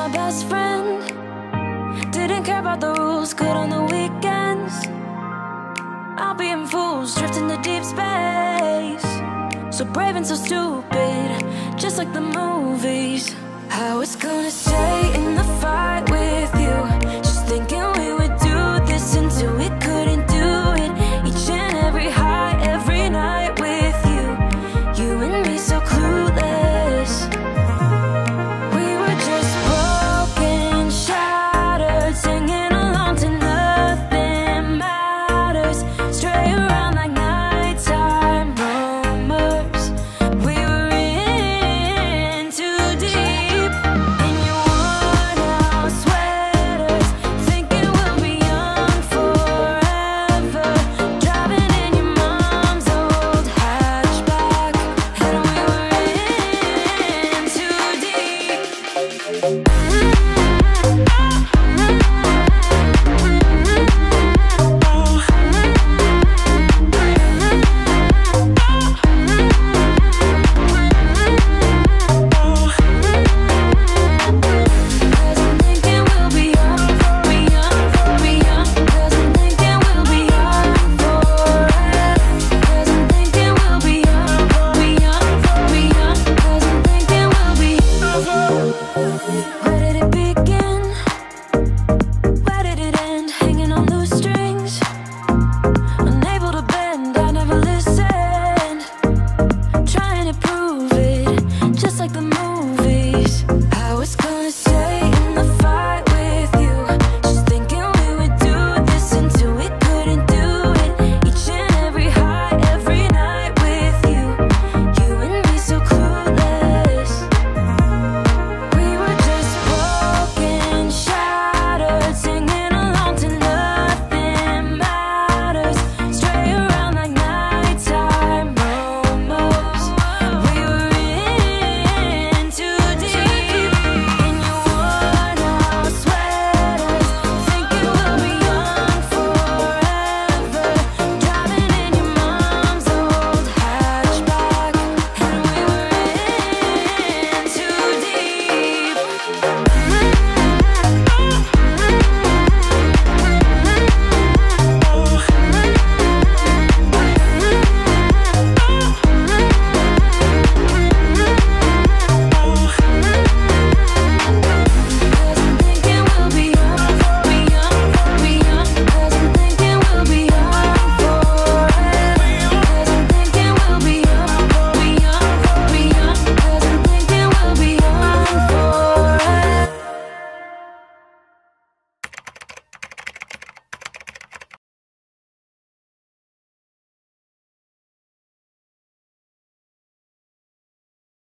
my best friend. Didn't care about the rules, good on the weekends. I'll be in fools, drifting to deep space. So brave and so stupid, just like the movies. How it's gonna stay in